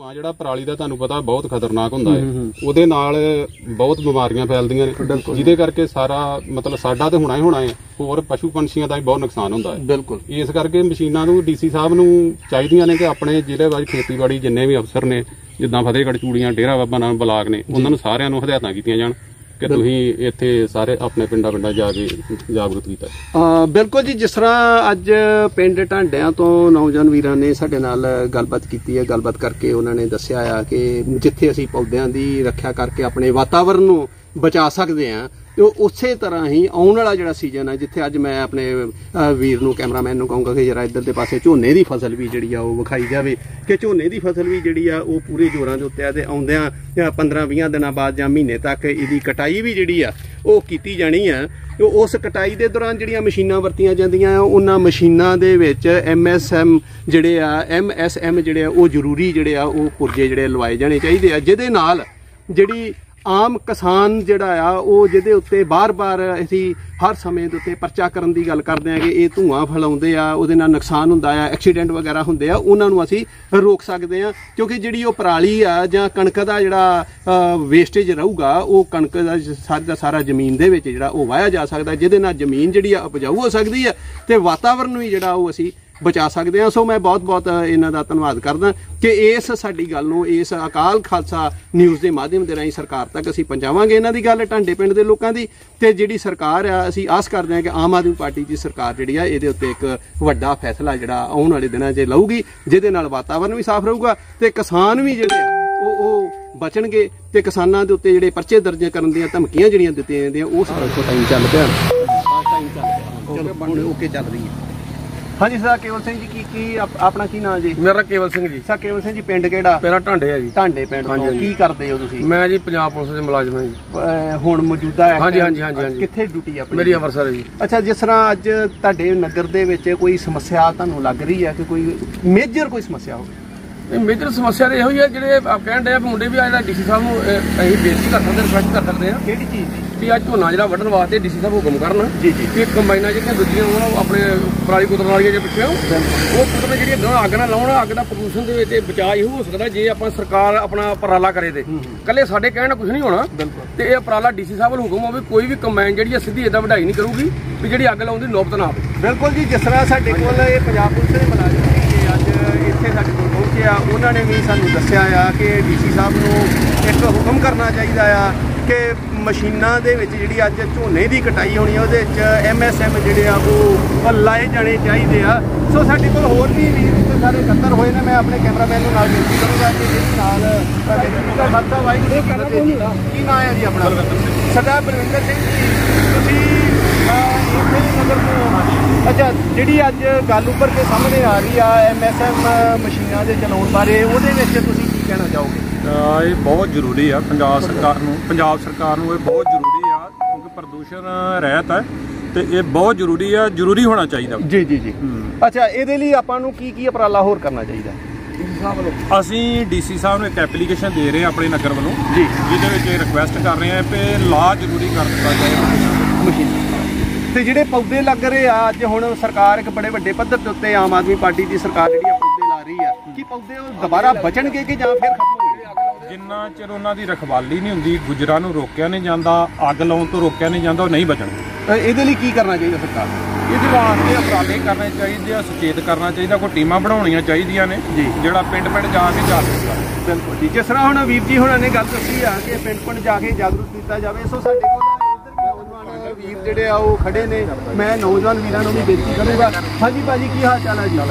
ਧੂਆਂ ਜਿਹੜਾ ਪਰਾਲੀ ਦਾ ਤੁਹਾਨੂੰ ਪਤਾ ਬਹੁਤ ਖਤਰਨਾਕ ਹੁੰਦਾ ਹੈ, ਉਹਦੇ ਨਾਲ ਬਹੁਤ ਬਿਮਾਰੀਆਂ ਫੈਲਦੀਆਂ ਨੇ, ਜਿਹਦੇ ਕਰਕੇ ਸਾਰਾ ਮਤਲਬ ਸਾਡਾ ਤੇ ਹੋਣਾ ਹੀ ਹੋਣਾ ਹੈ, ਹੋਰ ਪਸ਼ੂ ਪੰਛੀਆਂ ਦਾ ਵੀ ਬਹੁਤ ਨੁਕਸਾਨ ਹੁੰਦਾ ਹੈ। ਬਿਲਕੁਲ ਇਸ ਕਰਕੇ ਮਸ਼ੀਨਾਂ ਨੂੰ ਡੀਸੀ ਸਾਹਿਬ ਨੂੰ ਚਾਹੀਦੀਆਂ ਨੇ ਕਿ ਆਪਣੇ ਜ਼ਿਲ੍ਹੇ ਵਿੱਚ ਖੇਤੀਬਾੜੀ ਜਿੰਨੇ ਵੀ ਅਫਸਰ ਨੇ, ਜਿੱਦਾਂ ਫਤਿਹਗੜ੍ਹ ਚੂੜੀਆਂ, ਡੇਰਾ ਬਾਬਾ ਨਾਨਕ ਬਲਾਕ ਨੇ, ਉਹਨਾਂ ਨੂੰ ਸਾਰਿਆਂ ਨੂੰ ਹਦਾਇਤਾਂ ਕੀਤੀਆਂ ਜਾਣ ਕਿ ਤੁਸੀਂ ਇੱਥੇ ਸਾਰੇ ਆਪਣੇ ਪਿੰਡਾਂ ਪਿੰਡਾਂ ਜਾ ਕੇ ਜਾਗਰੂਕ ਕੀਤਾ। ਬਿਲਕੁਲ ਜੀ, ਜਿਸ ਤਰ੍ਹਾਂ ਅੱਜ ਪਿੰਡ ਢਾਂਡਿਆਂ ਤੋਂ ਨੌਜਵਾਨ ਵੀਰਾਂ ਨੇ ਸਾਡੇ ਨਾਲ ਗੱਲਬਾਤ ਕੀਤੀ ਹੈ, ਗੱਲਬਾਤ ਕਰਕੇ ਉਹਨਾਂ ਨੇ ਦੱਸਿਆ ਆ ਕਿ ਜਿੱਥੇ ਅਸੀਂ ਪੌਦਿਆਂ ਦੀ ਰੱਖਿਆ ਕਰਕੇ ਆਪਣੇ ਵਾਤਾਵਰਨ ਨੂੰ ਬਚਾ ਸਕਦੇ ਹਾਂ, ਤੇ ਉਸੇ ਤਰ੍ਹਾਂ ਹੀ ਆਉਣ ਵਾਲਾ ਜਿਹੜਾ ਸੀਜ਼ਨ ਹੈ, ਜਿੱਥੇ ਅੱਜ ਮੈਂ ਆਪਣੇ ਵੀਰ ਨੂੰ ਕੈਮਰਾਮੈਨ ਨੂੰ ਕਹੂੰਗਾ ਕਿ ਜਰਾ ਇੱਧਰ ਦੇ ਪਾਸੇ ਝੋਨੇ ਦੀ ਫਸਲ ਵੀ ਜਿਹੜੀ ਆ ਉਹ ਵਿਖਾਈ ਜਾਵੇ ਕਿ ਝੋਨੇ ਦੀ ਫਸਲ ਵੀ ਜਿਹੜੀ ਆ ਉਹ ਪੂਰੇ ਜ਼ੋਰਾਂ ਦੇ ਉੱਤੇ ਆ, ਤੇ ਆਉਂਦਿਆਂ ਪੰਦਰਾਂ ਵੀਹਾਂ ਦਿਨਾਂ ਬਾਅਦ ਜਾਂ ਮਹੀਨੇ ਤੱਕ ਇਹਦੀ ਕਟਾਈ ਵੀ ਜਿਹੜੀ ਆ ਉਹ ਕੀਤੀ ਜਾਣੀ ਆ। ਉਸ ਕਟਾਈ ਦੇ ਦੌਰਾਨ ਜਿਹੜੀਆਂ ਮਸ਼ੀਨਾਂ ਵਰਤੀਆਂ ਜਾਂਦੀਆਂ ਉਹਨਾਂ ਮਸ਼ੀਨਾਂ ਦੇ ਵਿੱਚ ਐਮ ਐਸ ਐਮ ਜਿਹੜੇ ਆ ਐਮ ਐਸ ਐਮ ਜਿਹੜੇ ਆ ਉਹ ਜ਼ਰੂਰੀ ਜਿਹੜੇ ਆ ਉਹ ਪੁਰਜੇ ਜਿਹੜੇ ਲਵਾਏ ਜਾਣੇ ਚਾਹੀਦੇ ਆ, ਜਿਹਦੇ ਨਾਲ ਜਿਹੜੀ ਆਮ ਕਿਸਾਨ ਜਿਹੜਾ ਆ ਉਹ ਜਿਹਦੇ ਉੱਤੇ ਬਾਰ-ਬਾਰ ਅਸੀਂ ਹਰ ਸਮੇਂ ਦੇ ਉੱਤੇ ਪਰਚਾ ਕਰਨ ਦੀ ਗੱਲ ਕਰਦੇ ਹਾਂ ਕਿ ਇਹ ਧੂਆਂ ਫੈਲਾਉਂਦੇ ਆ, ਉਹਦੇ ਨਾਲ ਨੁਕਸਾਨ ਹੁੰਦਾ ਆ, ਐਕਸੀਡੈਂਟ ਵਗੈਰਾ ਹੁੰਦੇ ਆ, ਉਹਨਾਂ ਨੂੰ ਅਸੀਂ ਰੋਕ ਸਕਦੇ ਹਾਂ। ਕਿਉਂਕਿ ਜਿਹੜੀ ਉਹ ਪਰਾਲੀ ਆ ਜਾਂ ਕਣਕ ਦਾ ਜਿਹੜਾ ਵੇਸਟੇਜ ਰਹੂਗਾ, ਉਹ ਕਣਕ ਦਾ ਸਾਰਾ ਦਾ ਸਾਰਾ ਜ਼ਮੀਨ ਦੇ ਵਿੱਚ ਜਿਹੜਾ ਉਹ ਵਾਹਿਆ ਜਾ ਸਕਦਾ, ਜਿਹਦੇ ਨਾਲ ਜ਼ਮੀਨ ਜਿਹੜੀ ਆ ਉਪਜਾਊ ਹੋ ਸਕਦੀ ਆ ਤੇ ਵਾਤਾਵਰਨ ਵੀ ਜਿਹੜਾ ਉਹ ਅਸੀਂ ਬਚਾ ਸਕਦੇ ਹਾਂ। ਸੋ ਮੈਂ ਬਹੁਤ ਬਹੁਤ ਇਹਨਾਂ ਦਾ ਧੰਨਵਾਦ ਕਰਦਾ ਕਿ ਇਸ ਸਾਡੀ ਗੱਲ ਨੂੰ ਇਸ ਅਕਾਲ ਖਾਲਸਾ ਨਿਊਜ਼ ਦੇ ਮਾਧਿਅਮ ਦੇ ਰਾਹੀਂ ਸਰਕਾਰ ਤੱਕ ਅਸੀਂ ਪਹੁੰਚਾਵਾਂਗੇ ਇਹਨਾਂ ਦੀ ਗੱਲ, ਢਾਂਡੇ ਪਿੰਡ ਦੇ ਲੋਕਾਂ ਦੀ। ਤੇ ਜਿਹੜੀ ਸਰਕਾਰ ਆ, ਅਸੀਂ ਆਸ ਕਰਦੇ ਹਾਂ ਕਿ ਆਮ ਆਦਮੀ ਪਾਰਟੀ ਦੀ ਸਰਕਾਰ ਜਿਹੜੀ ਆ ਇਹਦੇ ਉੱਤੇ ਇੱਕ ਵੱਡਾ ਫੈਸਲਾ ਜਿਹੜਾ ਆਉਣ ਵਾਲੇ ਦਿਨਾਂ 'ਚ ਲਊਗੀ, ਜਿਹਦੇ ਨਾਲ ਵਾਤਾਵਰਨ ਵੀ ਸਾਫ਼ ਰਹੂਗਾ ਤੇ ਕਿਸਾਨ ਵੀ ਜਿਹੜੇ ਆ ਉਹ ਉਹ ਬਚਣਗੇ, ਤੇ ਕਿਸਾਨਾਂ ਦੇ ਉੱਤੇ ਜਿਹੜੇ ਪਰਚੇ ਦਰਜ ਕਰਨ ਦੀਆਂ ਧਮਕੀਆਂ ਜਿਹੜੀਆਂ ਦਿੱਤੀਆਂ ਜਾਂਦੀਆਂ ਉਸ ਟਾਈਮ ਚੱਲ ਪਿਆ ਟਾਈਮ ਚੱਲ ਪਿਆ ਓਕੇ ਚੱਲ ਰਹੀ ਹੈ। ਹਾਂਜੀ ਸਰ ਕੇਵਲ ਸਿੰਘ ਜੀ, ਕੀ ਕੀ ਆਪਣਾ ਕੀ ਨਾਮ ਜੀ? ਮੇਰਾ ਕੇਵਲ ਸਿੰਘ ਜੀ। ਸਰ ਕੇਵਲ ਸਿੰਘ ਜੀ, ਪਿੰਡ ਕਿਹੜਾ? ਮੇਰਾ ਢਾਂਡੇ ਆ ਜੀ। ਢਾਂਡੇ ਪਿੰਡ ਤੋਂ ਕੀ ਕਰਦੇ ਹੋ ਤੁਸੀਂ? ਮੈਂ ਜੀ ਪੰਜਾਬ ਪੁਲਿਸ ਦੇ ਮੁਲਾਜ਼ਮ ਹਾਂ ਜੀ। ਹੁਣ ਮੌਜੂਦਾ ਹੈ? ਹਾਂਜੀ ਹਾਂਜੀ ਹਾਂਜੀ। ਕਿੱਥੇ ਡਿਊਟੀ ਆਪਣੀ? ਮੇਰੀ ਅੰਮ੍ਰਿਤਸਰ ਹੈ ਜੀ। ਅੱਛਾ, ਜਿਸ ਤਰ੍ਹਾਂ ਅੱਜ ਤੁਹਾਡੇ ਨਗਰ ਦੇ ਵਿੱਚ ਕੋਈ ਸਮੱਸਿਆ ਤੁਹਾਨੂੰ ਲੱਗ ਰਹੀ ਹੈ ਕਿ ਕੋਈ ਮੇਜਰ ਕੋਈ ਸਮੱਸਿਆ ਹੋਵੇ? ਮੇਜਰ ਸਮੱਸਿਆ ਤਾਂ ਇਹੋ ਹੀ ਹੈ, ਜਿਹੜੇ ਆਪ ਕਹਿਣ ਡਏ ਮੁੰਡੇ ਵੀ ਆ ਜਿਹੜਾ ਡੀਸੀ ਸਾਹਿਬ ਨੂੰ ਅਸੀਂ ਬੇਨਤੀ ਕਰ ਸਕਦੇ, ਰਿਕੁਐਸਟ ਕਰ ਸਕਦੇ ਹਾਂ। ਕਿਹੜੀ ਚੀਜ਼ ਦੀ? ਕਿ ਅੱਜ ਝੋਨਾ ਜਿਹੜਾ ਵੱਢਣ ਵਾਸਤੇ ਡੀਸੀ ਸਾਹਿਬ ਹੁਕਮ ਕਰਨ ਜੀ ਜੀ ਕਿ ਕੰਬਾਈਨਾਂ ਜਿਹੜੀਆਂ ਦੂਜੀਆਂ ਹੋਣ ਆਪਣੇ ਪਰਾਲੀ ਕੁਤਰਨ ਵਾਲੀਆਂ ਜੇ ਪਿੱਛੇ ਉਹ ਕੁਤਰਨ ਜਿਹੜੀਆਂ ਗਾਂ ਅੱਗ ਨਾ ਲਾਉਣ, ਅੱਗ ਦਾ ਪ੍ਰਦੂਸ਼ਣ ਦੇ ਵਿੱਚ ਬਚਾਅ ਇਹੋ ਹੋ ਸਕਦਾ ਜੇ ਆਪਾਂ ਸਰਕਾਰ ਆਪਣਾ ਉਪਰਾਲਾ ਕਰੇ ਤੇ ਇਕੱਲੇ ਸਾਡੇ ਕਹਿਣ ਨਾਲ ਕੁਝ ਨਹੀਂ ਹੋਣਾ। ਤੇ ਇਹ ਉਪਰਾਲਾ ਡੀਸੀ ਸਾਹਿਬ ਨੂੰ ਹੁਕਮ ਹੋਵੇ ਕੋਈ ਵੀ ਕੰਬਾਈਨ ਜਿਹੜੀ ਸਿੱਧੀ ਏਦਾਂ ਵਢਾਈ ਨਹੀਂ ਕਰੂਗੀ ਵੀ ਜਿਹੜੀ ਅੱਗ ਲਾਉਣ ਦੀ ਨੌਬਤ ਨਾ ਆਵੇ। ਬਿਲਕੁਲ ਜੀ, ਜਿਸ ਤਰ੍ਹਾਂ ਸਾਡੇ ਕੋਲ ਇਹ ਪੰਜਾਬ ਪੁਲਿਸ ਦੇ ਮੁਲਾਜ਼ਮ ਸੀ ਅੱਜ ਇੱਥੇ ਸਾਡੇ ਕੋਲ ਪਹੁੰਚੇ ਆ, ਉਹਨਾਂ ਨੇ ਵੀ ਸਾਨੂੰ ਦੱਸਿਆ ਆ ਕਿ ਡੀਸੀ ਸਾਹਿਬ ਨੂੰ ਇੱਕ ਹੁਕਮ ਕਰਨਾ ਚਾਹੀਦਾ ਆ ਕਿ ਮਸ਼ੀਨਾਂ ਦੇ ਵਿੱਚ ਜਿਹੜੀ ਅੱਜ ਝੋਨੇ ਦੀ ਕਟਾਈ ਹੋਣੀ ਆ ਉਹਦੇ ਵਿੱਚ ਐਮ ਐਸ ਐਮ ਜਿਹੜੇ ਆ ਉਹ ਲਾਏ ਜਾਣੇ ਚਾਹੀਦੇ ਆ। ਸੋ ਸਾਡੇ ਕੋਲ ਹੋਰ ਵੀ ਵੀਰ ਸਾਰੇ ਇਕੱਤਰ ਹੋਏ ਨੇ, ਮੈਂ ਆਪਣੇ ਕੈਮਰਾਮੈਨ ਨੂੰ ਨਾਲ ਬੇਨਤੀ ਕਰੂੰਗਾ ਕਿ ਇਸ ਨਾਲ ਖਾਲਸਾ ਵਾਹਿਗੁਰੂ ਕੀ ਨਾਂ ਹੈ ਜੀ ਆਪਣਾ? ਸਰਦਾਰ ਬਲਵਿੰਦਰ ਸਿੰਘ ਜੀ, ਤੁਸੀਂ ਇੱਥੇ ਨਗਰ ਤੋਂ। ਅੱਛਾ, ਜਿਹੜੀ ਅੱਜ ਗੱਲ ਉੱਪਰ ਕੇ ਸਾਹਮਣੇ ਆ ਰਹੀ ਆ ਐਮ ਐਸ ਐਮ ਮਸ਼ੀਨਾਂ ਦੇ ਚਲਾਉਣ ਬਾਰੇ, ਉਹਦੇ ਵਿੱਚ ਤੁਸੀਂ ਕੀ ਕਹਿਣਾ ਚਾਹੋਗੇ? ਇਹ ਬਹੁਤ ਜ਼ਰੂਰੀ ਆ ਪੰਜਾਬ ਸਰਕਾਰ ਨੂੰ ਪੰਜਾਬ ਸਰਕਾਰ ਨੂੰ ਇਹ ਬਹੁਤ ਜ਼ਰੂਰੀ ਆ ਕਿਉਂਕਿ ਪ੍ਰਦੂਸ਼ਣ ਰਹਿਤ ਹੈ ਤੇ ਇਹ ਬਹੁਤ ਜ਼ਰੂਰੀ ਆ, ਜ਼ਰੂਰੀ ਹੋਣਾ ਚਾਹੀਦਾ ਜੀ ਜੀ ਜੀ। ਅੱਛਾ, ਇਹਦੇ ਲਈ ਆਪਾਂ ਨੂੰ ਕੀ ਕੀ ਉਪਰਾਲਾ ਹੋਰ ਕਰਨਾ ਚਾਹੀਦਾ? ਅਸੀਂ ਡੀਸੀ ਸਾਹਿਬ ਨੂੰ ਇੱਕ ਐਪਲੀਕੇਸ਼ਨ ਦੇ ਰਹੇ ਹਾਂ ਆਪਣੇ ਨਗਰ ਵੱਲੋਂ ਜੀ, ਜਿਹਦੇ ਵਿੱਚ ਇਹ ਰਿਕੁਐਸਟ ਕਰ ਰਹੇ ਹਾਂ ਕਿ ਲਾ ਜ਼ਰੂਰੀ ਕਰ ਦਿੱਤਾ ਜਾਏ ਮਸ਼ੀਨ ਤੇ ਜਿਹੜੇ ਪੌਦੇ ਲੱਗ ਰਹੇ ਆ ਅੱਜ ਹੁਣ ਸਰਕਾਰ ਇੱਕ ਬੜੇ ਵੱਡੇ ਪੱਧਰ ਦੇ ਉੱਤੇ ਆਮ ਆਦਮੀ ਪਾਰਟੀ ਦੀ ਸਰਕਾਰ ਜਿਹੜੀ ਆ ਪੌਦੇ ਲਾ ਰਹੀ ਆ, ਕੀ ਪੌਦੇ ਉਹ ਦੁਬਾਰਾ ਬਚਣਗੇ ਕਿ ਜਾਂ ਫਿਰ ਖਤਮ ਹੋਣਗੇ? ਜਿੰਨਾ ਚਿਰ ਉਹਨਾਂ ਦੀ ਰਖਵਾਲੀ ਨਹੀਂ ਹੁੰਦੀ, ਗੁਜਰਾਂ ਨੂੰ ਰੋਕਿਆ ਨਹੀਂ ਜਾਂਦਾ, ਅੱਗ ਲਾਉਣ ਤੋਂ ਰੋਕਿਆ ਨਹੀਂ ਜਾਂਦਾ, ਉਹ ਨਹੀਂ ਬਚਣਗੇ। ਇਹਦੇ ਲਈ ਕੀ ਕਰਨਾ ਚਾਹੀਦਾ ਸਰਕਾਰ ਨੂੰ? ਇਹਦੇ ਵਾਸਤੇ ਉਪਰਾਲੇ ਕਰਨੇ ਚਾਹੀਦੇ ਆ, ਸੁਚੇਤ ਕਰਨਾ ਚਾਹੀਦਾ, ਕੋਈ ਟੀਮਾਂ ਬਣਾਉਣੀਆਂ ਚਾਹੀਦੀਆਂ ਨੇ ਜੀ, ਜਿਹੜਾ ਪਿੰਡ ਪਿੰਡ ਜਾ ਕੇ ਜਾਗਰੂਕ। ਬਿਲਕੁਲ ਜੀ, ਜਿਸ ਤਰ੍ਹਾਂ ਹੁਣ ਵੀਰ ਜੀ ਹੁਣਾਂ ਨੇ ਗੱਲ ਦੱਸੀ ਆ ਕਿ ਪਿੰਡ ਪਿੰਡ ਜਾ ਕੇ ਜਾਗਰੂਕ ਕੀਤਾ ਜਾਵੇ। ਸੋ ਸਾਡੇ ਕੋਲ ਵੀਰ ਜਿਹੜੇ ਆ ਉਹ ਖੜੇ ਨੇ, ਮੈਂ ਨੌਜਵਾਨ ਵੀਰਾਂ ਨੂੰ ਵੀ ਬੇਨਤੀ ਕਰੂੰਗਾ। ਹਾਂਜੀ ਭਾਜੀ, ਕੀ ਹਾਲ ਚਾਲ ਹੈ ਜੀ?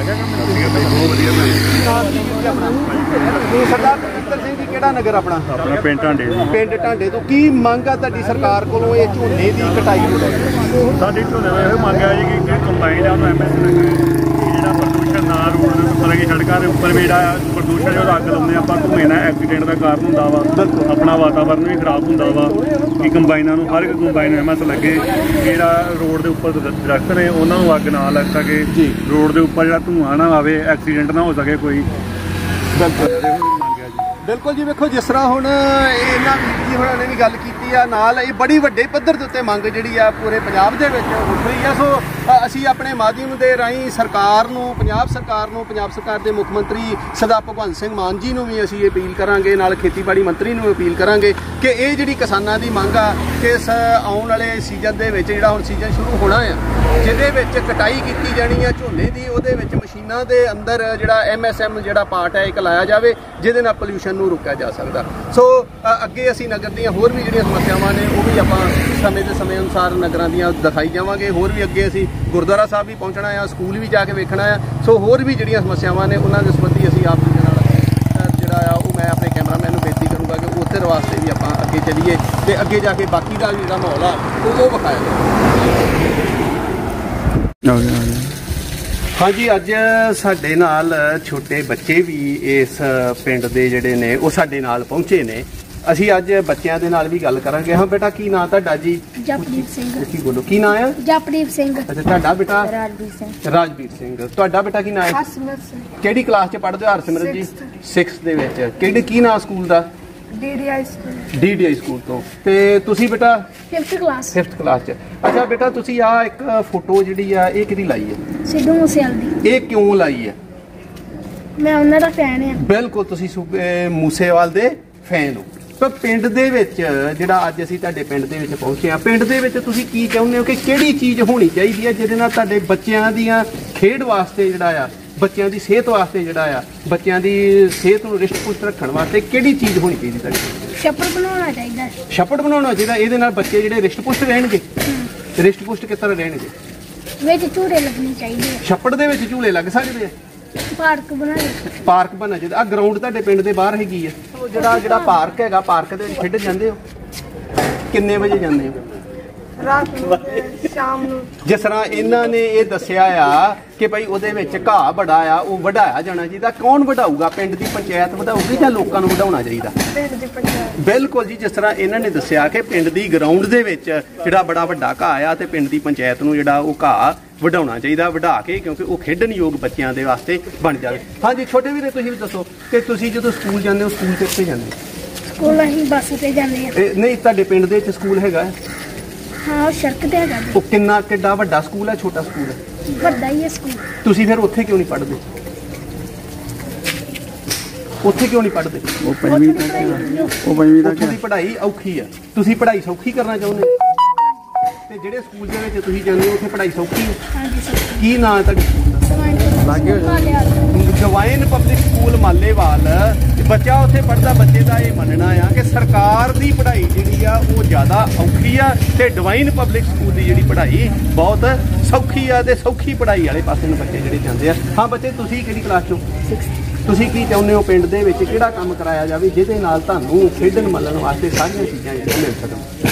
ਸਰਦਾਰ ਬਲਵਿੰਦਰ ਸਿੰਘ ਜੀ, ਕਿਹੜਾ ਨਗਰ ਆਪਣਾ? ਆਪਣਾ ਪਿੰਡ ਢਾਂਡੇ। ਪਿੰਡ ਢਾਂਡੇ ਤੋਂ ਕੀ ਮੰਗ ਆ ਤੁਹਾਡੀ ਸਰਕਾਰ ਕੋਲੋਂ ਇਹ ਝੋਨੇ ਦੀ ਕਟਾਈ ਨੂੰ ਲੈ ਕੇ? ਸਾਡੀ ਝੋਨੇ ਦਾ ਇਹੋ ਮੰਗ ਹੈ ਜੀ ਕਿ ਜਿਹੜੀ ਕੰਬਾਈਨ ਆ ਉਹਨੂੰ ਐਮ ਐਸ ਜਿਹੜਾ ਪ੍ਰਦੂਸ਼ਣ ਨਾ ਰੋਡ ਮਤਲਬ ਕਿ ਸੜਕਾਂ ਦੇ ਉੱਪਰ ਵੀ ਜਿਹੜਾ ਪ੍ਰਦੂਸ਼ਣ ਜਦੋਂ ਅੱਗ ਲਾਉਂਦੇ ਆਪਾਂ ਧੂਏ ਨਾਲ ਐਕਸੀਡੈਂਟ ਦਾ ਕਾਰਨ ਹੁੰਦਾ ਵਾ, ਆਪਣਾ ਵਾਤਾਵਰਨ ਵੀ ਖਰਾਬ ਹੁੰਦਾ ਵਾ। ਕਿ ਕੰਬਾਈਨਾਂ ਨੂੰ ਹਰ ਇੱਕ ਕੰਬਾਈਨ ਐਮ ਐਸ ਲੱਗੇ, ਜਿਹੜਾ ਰੋਡ ਦੇ ਉੱਪਰ ਦਰਖਤ ਨੇ ਉਹਨਾਂ ਨੂੰ ਅੱਗ ਨਾ ਲੱਗ ਸਕੇ, ਰੋਡ ਦੇ ਉੱਪਰ ਜਿਹੜਾ ਧੂਆਂ ਨਾ ਆਵੇ, ਐਕਸੀਡੈਂਟ ਨਾ ਹੋ ਸਕੇ ਕੋਈ। ਬਿਲਕੁਲ ਬਿਲਕੁਲ ਜੀ। ਵੇਖੋ ਜਿਸ ਤਰ੍ਹਾਂ ਹੁਣ ਇਹਨਾਂ ਵੀਰ ਜੀ ਹੋਰਾਂ ਨੇ ਵੀ ਗੱਲ ਕੀਤੀ ਜਿਹੜੀ ਆ ਨਾਲ ਇਹ ਬੜੀ ਵੱਡੇ ਪੱਧਰ ਦੇ ਉੱਤੇ ਮੰਗ ਜਿਹੜੀ ਆ ਪੂਰੇ ਪੰਜਾਬ ਦੇ ਵਿੱਚ ਉੱਠ ਰਹੀ ਆ। ਸੋ ਅਸੀਂ ਆਪਣੇ ਮਾਧਿਅਮ ਦੇ ਰਾਹੀਂ ਸਰਕਾਰ ਨੂੰ, ਪੰਜਾਬ ਸਰਕਾਰ ਨੂੰ, ਪੰਜਾਬ ਸਰਕਾਰ ਦੇ ਮੁੱਖ ਮੰਤਰੀ ਸਰਦਾਰ ਭਗਵੰਤ ਸਿੰਘ ਮਾਨ ਜੀ ਨੂੰ ਵੀ ਅਸੀਂ ਅਪੀਲ ਕਰਾਂਗੇ, ਨਾਲ ਖੇਤੀਬਾੜੀ ਮੰਤਰੀ ਨੂੰ ਅਪੀਲ ਕਰਾਂਗੇ ਕਿ ਇਹ ਜਿਹੜੀ ਕਿਸਾਨਾਂ ਦੀ ਮੰਗ ਆ ਕਿ ਇਸ ਆਉਣ ਵਾਲੇ ਸੀਜ਼ਨ ਦੇ ਵਿੱਚ ਜਿਹੜਾ ਹੁਣ ਸੀਜ਼ਨ ਸ਼ੁਰੂ ਹੋਣਾ ਆ, ਜਿਹਦੇ ਵਿੱਚ ਕਟਾਈ ਕੀਤੀ ਜਾਣੀ ਆ ਝੋਨੇ ਦੀ, ਉਹਦੇ ਵਿੱਚ ਮਸ਼ੀਨਾਂ ਦੇ ਅੰਦਰ ਜਿਹੜਾ ਐਮ ਐਸ ਐਮ ਜਿਹੜਾ ਪਾਰਟ ਹੈ ਇੱਕ ਲਾਇਆ ਜਾਵੇ, ਜਿਹਦੇ ਨਾਲ ਪੋਲਿਊਸ਼ਨ ਨੂੰ ਰੋਕਿਆ ਜਾ ਸਕਦਾ। ਸੋ ਅੱਗੇ ਅਸੀਂ ਨਗਰ ਦੀਆਂ ਹੋਰ ਵੀ ਜਿਹੜੀਆਂ ਸਮੱਸਿਆਵਾਂ ਨੇ ਉਹ ਵੀ ਆਪਾਂ ਸਮੇਂ ਦੇ ਸਮੇਂ ਅਨੁਸਾਰ ਨਗਰਾਂ ਦੀਆਂ ਦਿਖਾਈ ਜਾਵਾਂਗੇ। ਹੋਰ ਵੀ ਅੱਗੇ ਅਸੀਂ ਗੁਰਦੁਆਰਾ ਸਾਹਿਬ ਵੀ ਪਹੁੰਚਣਾ ਆ, ਸਕੂਲ ਵੀ ਜਾ ਕੇ ਵੇਖਣਾ ਆ। ਸੋ ਹੋਰ ਵੀ ਜਿਹੜੀਆਂ ਸਮੱਸਿਆਵਾਂ ਨੇ ਉਹਨਾਂ ਦੇ ਸੰਬੰਧੀ ਅਸੀਂ ਆਪ ਜੀ ਦੇ ਨਾਲ ਜਿਹੜਾ ਆ ਉਹ ਮੈਂ ਆਪਣੇ ਕੈਮਰਾਮੈਨ ਨੂੰ ਬੇਨਤੀ ਕਰੂੰਗਾ ਕਿ ਉੱਧਰ ਵਾਸਤੇ ਵੀ ਆਪਾਂ ਅੱਗੇ ਚੱਲੀਏ ਤੇ ਅੱਗੇ ਜਾ ਕੇ ਬਾਕੀ ਦਾ ਜਿਹੜਾ ਮਾਹੌਲ ਆ ਉਹ ਉਹ ਵਿਖਾਇਆ ਜਾਵੇ। ਹਾਂਜੀ, ਅੱਜ ਸਾਡੇ ਨਾਲ ਛੋਟੇ ਬੱਚੇ ਵੀ ਇਸ ਪਿੰਡ ਦੇ ਜਿਹੜੇ ਨੇ ਉਹ ਸਾਡੇ ਨਾਲ ਪਹੁੰਚੇ ਨੇ। ਅਸੀਂ ਅੱਜ ਬੱਚਿਆਂ ਦੇ ਨਾਲ ਵੀ ਗੱਲ ਕਰਾਂਗੇ। ਹਾਂ ਬੇਟਾ, ਕੀ ਨਾਂ ਤੁਹਾਡਾ ਜੀ? ਜਪਦੀਪ ਸਿੰਘ। ਕੀ ਬੋਲੋ, ਕੀ ਨਾਂ ਆ? ਜਪਦੀਪ ਸਿੰਘ। ਅੱਛਾ, ਤੁਹਾਡਾ ਬੇਟਾ? ਰਾਜਵੀਰ ਸਿੰਘ। ਰਾਜਵੀਰ ਸਿੰਘ। ਤੁਹਾਡਾ ਬੇਟਾ ਕੀ ਨਾਂ ਹੈ? ਹਰਸਿਮਰਤ ਸਿੰਘ। ਕਿਹੜੀ ਕਲਾਸ 'ਚ ਪੜ੍ਹਦੇ ਹੋ ਹਰਸਿਮਰਤ ਜੀ? ਸਿਕਸਥ ਦੇ ਵਿੱਚ। ਕਿਹੜੇ ਕੀ ਨਾਂ ਸਕੂਲ ਦਾ? D D I school. D D I school ਤੋਂ। ਤੇ ਤੁਸੀਂ ਬੇਟਾ? Fifth class. ਫਿਫਥ ਕਲਾਸ 'ਚ। ਅੱਛਾ ਬੇਟਾ, ਤੁਸੀਂ ਆ ਇੱਕ ਫੋਟੋ ਜਿਹੜੀ ਆ ਇਹ ਕਿਹਦੀ ਲਾਈ ਹੈ? ਸਿੱਧੂ ਮੂਸੇਵਾਲੇ ਦੀ। ਇਹ ਕਿਉਂ ਲਾਈ ਹੈ? ਮੈਂ ਉਹਨਾਂ ਦਾ ਫੈਨ ਹਾਂ। ਬਿਲਕੁਲ, ਤੁਸੀਂ ਮੂਸੇਵਾਲ ਦੇ ਫੈਨ ਹੋ। ਤਾਂ ਪਿੰਡ ਦੇ ਵਿੱਚ ਜਿਹੜਾ ਅੱਜ ਅਸੀਂ ਤੁਹਾਡੇ ਪਿੰਡ ਦੇ ਵਿੱਚ ਪਹੁੰਚੇ ਆ, ਪਿੰਡ ਦੇ ਵਿੱਚ ਤੁਸੀਂ ਕੀ ਚਾਹੁੰਦੇ ਹੋ ਕਿ ਕਿਹੜੀ ਚੀਜ਼ ਹੋਣੀ ਚਾਹੀਦੀ ਹੈ ਜਿਹਦੇ ਨਾਲ ਤੁਹਾਡੇ ਬੱਚਿਆਂ ਦੀਆਂ ਖੇਡ ਵਾਸਤੇ ਜਿਹੜਾ ਆ, ਬੱਚਿਆਂ ਦੀ ਸਿਹਤ ਵਾਸਤੇ ਜਿਹੜਾ ਆ, ਬੱਚਿਆਂ ਦੀ ਸਿਹਤ ਨੂੰ ਰਿਸ਼ਟ ਪੁਸ਼ਟ ਰੱਖਣ ਵਾਸਤੇ ਕਿਹੜੀ ਚੀਜ਼ ਹੋਣੀ ਚਾਹੀਦੀ ਤੁਹਾਡੀ? ਛੱਪੜ ਬਣਾਉਣਾ ਚਾਹੀਦਾ। ਛੱਪੜ ਬਣਾਉਣਾ ਚਾਹੀਦਾ। ਇਹਦੇ ਨਾਲ ਬੱਚੇ ਜਿਹੜੇ ਰਿਸ਼ਟ ਪੁਸ਼ਟ ਰਹਿਣਗੇ। ਰਿਸ਼ਟ ਪੁਸ਼ਟ ਕਿਸ ਤਰ੍ਹਾਂ ਰਹਿਣਗੇ? ਵਿੱਚ ਝੂੜੇ ਲੱਗਣੇ ਚਾਹੀਦੇ। ਛੱਪੜ ਦੇ ਵਿੱਚ ਝੂਲੇ ਲੱਗ ਸਕਦੇ ਆ। ਪਾਰਕ ਬਣਾਏ। ਪਾਰਕ ਬਣਨਾ ਚਾਹੀਦਾ। ਆ ਗਰਾਊਂਡ ਤੁਹਾਡੇ ਪਿੰਡ ਦੇ ਬਾਹਰ ਹੈਗੀ ਆ, ਜਿਹੜਾ ਜਿਹੜਾ ਪਾਰਕ ਹੈਗਾ, ਪਾਰਕ ਦੇ ਵਿੱਚ ਖੇਡਣ ਜਾਂਦੇ ਹੋ? ਕਿੰਨੇ ਵਜੇ ਜਾਂਦੇ ਹੋ? ਰਾਤ ਨੂੰ, ਸ਼ਾਮ ਨੂੰ। ਜਿਸ ਤਰ੍ਹਾਂ ਇਹਨਾਂ ਨੇ ਇਹ ਦੱਸਿਆ ਆ ਕਿ ਭਾਈ ਉਹਦੇ ਵਿੱਚ ਘਾਹ ਬੜਾ ਆ, ਉਹ ਵਢਾਇਆ ਜਾਣਾ ਚਾਹੀਦਾ। ਕੌਣ ਵਢਾਊਗਾ? ਪਿੰਡ ਦੀ ਪੰਚਾਇਤ ਵਢਾਊਗੀ ਜਾਂ ਲੋਕਾਂ ਨੂੰ ਵਢਾਉਣਾ ਚਾਹੀਦਾ? ਪਿੰਡ ਦੀ ਪੰਚਾਇਤ। ਬਿਲਕੁਲ ਜੀ, ਜਿਸ ਤਰ੍ਹਾਂ ਇਹਨਾਂ ਨੇ ਦੱਸਿਆ ਕਿ ਪਿੰਡ ਦੀ ਗਰਾਊਂਡ ਦੇ ਵਿੱਚ ਜਿਹੜਾ ਬੜਾ ਵੱਡਾ ਘਾਹ ਆ ਤੇ ਪਿੰਡ ਦੀ ਪੰਚਾਇਤ ਨੂੰ ਜਿਹੜਾ ਉਹ ਘਾਹ ਵਢਾਉਣਾ ਚਾਹੀਦਾ, ਵਢਾ ਕੇ, ਕਿਉਂਕਿ ਉਹ ਖੇਡਣ ਯੋਗ ਬੱਚਿਆਂ ਦੇ ਵਾਸਤੇ ਬਣ ਜਾਵੇ। ਹਾਂਜੀ ਛੋਟੇ ਵੀਰੇ, ਤੁਸੀਂ ਵੀ ਦੱਸੋ ਕਿ ਤੁਸੀਂ ਜਦੋਂ ਸਕੂਲ ਜਾਂਦੇ ਹੋ, ਸਕੂਲ ਕਿੱਥੇ ਜਾਂਦੇ? ਸਕੂਲ ਅਸੀਂ ਬੱਸ ਤੇ ਜਾਂਦੇ ਆ। ਨਹੀਂ, ਤੁਹਾਡੇ ਪਿੰਡ ਦੇ ਵਿੱਚ ਸਕੂਲ ਹੈਗਾ? ਹਾਂ, ਉਹ ਸੜਕ ਤੇ ਹੈਗਾ। ਉਹ ਕਿੰਨਾ ਕਿੱਡਾ ਵੱਡਾ ਸਕੂਲ ਹੈ, ਛੋਟਾ ਸਕੂਲ ਹੈ? ਵੱਡਾ ਹੀ ਹੈ ਸਕੂਲ। ਤੁਸੀਂ ਫਿਰ ਉੱਥੇ ਕਿਉਂ ਨਹੀਂ ਪੜ੍ਹਦੇ? ਉੱਥੇ ਕਿਉਂ ਨਹੀਂ ਪੜ੍ਹਦੇ? ਉਹ ਪੰਜਵੀਂ ਤੱਕ। ਉਹ ਪੰਜਵੀਂ ਤੱਕ ਦੀ ਪੜ੍ਹਾਈ ਔਖੀ ਆ। ਤੁਸੀਂ ਪੜ੍ਹਾਈ ਸੌਖੀ ਕਰਨਾ ਚਾਹੁੰਦੇ ਹੋ? ਤੇ ਜਿਹੜੇ ਸਕੂਲ ਦੇ ਵਿੱਚ ਤੁਸੀਂ ਜਾਂਦੇ ਹੋ ਉੱਥੇ ਪੜ੍ਹਾਈ ਸੌਖੀ ਹੈ? ਹਾਂਜੀ ਸਰ। ਕੀ ਨਾਂ ਹੈ ਤੁਹਾਡੇ ਸਕੂਲ ਦਾ? Divine public school Malewal. ਬੱਚਾ ਉੱਥੇ ਪੜ੍ਹਦਾ, ਬੱਚੇ ਦਾ ਇਹ ਮੰਨਣਾ ਆ ਕਿ ਸਰਕਾਰ ਦੀ ਪੜ੍ਹਾਈ ਜਿਹੜੀ ਆ ਉਹ ਜ਼ਿਆਦਾ ਔਖੀ ਆ ਤੇ ਡਿਵਾਈਨ ਪਬਲਿਕ ਸਕੂਲ ਦੀ ਜਿਹੜੀ ਪੜ੍ਹਾਈ ਬਹੁਤ ਸੌਖੀ ਆ ਤੇ ਸੌਖੀ ਪੜ੍ਹਾਈ ਵਾਲੇ ਪਾਸੇ ਨੂੰ ਬੱਚੇ ਜਿਹੜੇ ਜਾਂਦੇ ਆ। ਹਾਂ ਬੱਚੇ, ਤੁਸੀਂ ਕਿਹੜੀ ਕਲਾਸ 'ਚੋਂ? ਤੁਸੀਂ ਕੀ ਚਾਹੁੰਦੇ ਹੋ ਪਿੰਡ ਦੇ ਵਿੱਚ ਕਿਹੜਾ ਕੰਮ ਕਰਾਇਆ ਜਾਵੇ ਜਿਹਦੇ ਨਾਲ ਤੁਹਾਨੂੰ ਖੇਡਣ ਮੱਲਣ ਵਾਸਤੇ ਸਾਰੀਆਂ ਚੀਜ਼ਾਂ ਜਿਹੜੀਆਂ ਮਿਲ ਸਕਣ?